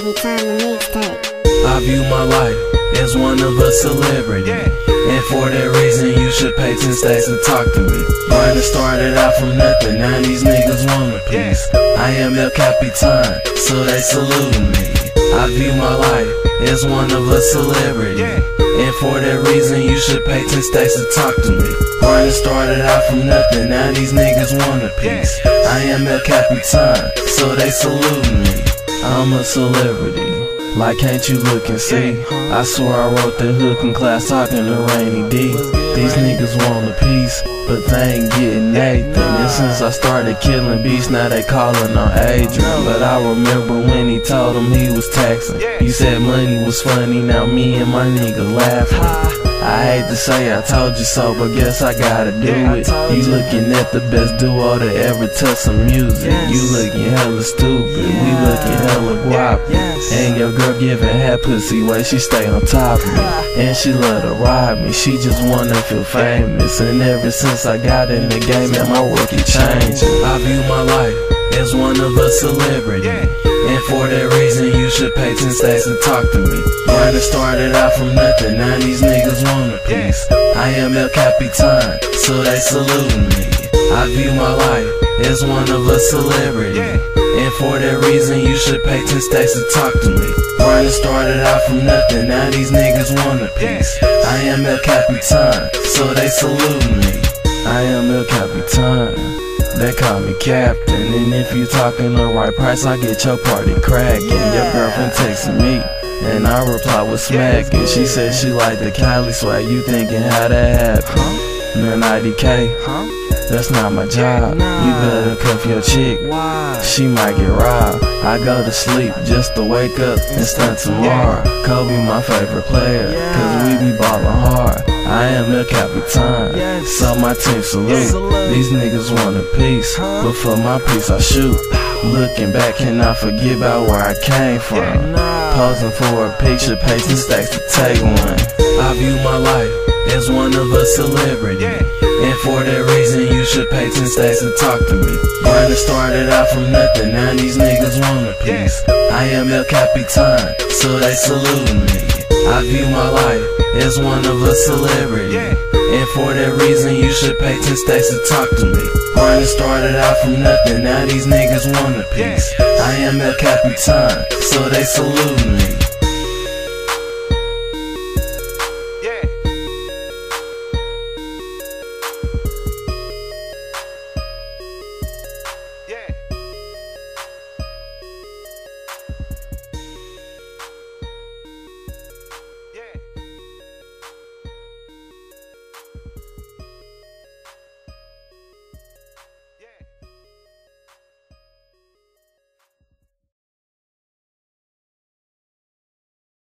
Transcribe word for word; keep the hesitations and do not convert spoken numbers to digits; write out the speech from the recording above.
Capitan the mixtape. I view my life as one of a celebrity, and for that reason you should pay ten stacks and talk to me. Mine started out from nothing, now these niggas want a piece. I am El Capitan, so they saluting me. I view my life as one of a celebrity, and for that reason you should pay ten stacks to talk to me. Mine started out from nothing, now these niggas want a piece. I am El Capitan, so they saluting me. I'm a celebrity, like can't you look and see? I swear I wrote the hook in class talking to Rainy D. These niggas want a piece, but they ain't getting anything. And since I started killing beats, now they calling on Adrian. But I remember when he told him he was taxing. He said money was funny, now me and my nigga laughing. I hate to say I told you so, but guess I gotta do it. You looking at the best duo to ever touch some music. You looking hella stupid, we looking hella guap. And your girl giving head pussy way, she stay on top of me. And she love to ride me, she just wanna feel famous. And ever since I got in the game, man, my work is changing. I view my life as one of a celebrity, and for that reason you should pay ten stacks to talk to me. Mine started out from nothing, now these niggas want a piece. I am El Capitan, so they saluting me. I view my life as one of a celebrity, and for that reason you should pay ten stacks to talk to me. Mine started out from nothing, now these niggas want a piece. I am El Capitan, so they saluting me. I am El Capitan, they call me Captain. And if you talking the right price, I get your party cracking. Your girlfriend texting me, and I reply with smack. And she said she like the Cali swag, you thinking how that happened? Man, I D K, that's not my job. You better cuff your chick, she might get robbed. I go to sleep just to wake up and stunt tomorrow. Kobe my favorite player, cause we be ballin' hard. I am El Capitan, so my team salute. These niggas want a piece, but for my piece I shoot. Looking back, can I forget about where I came from? Posing for a picture, pay ten stacks to take one. I view my life as one of a celebrity, and for that reason you should pay ten stacks to talk to me. Mine started out from nothing, now these niggas want a piece. I am El Capitan, so they saluting me. I view my life as one of a celebrity, and for that reason you should pay ten stacks to talk to me. Mine started out from nothing, now these niggas want a piece. I am El Capitan, so they saluting me.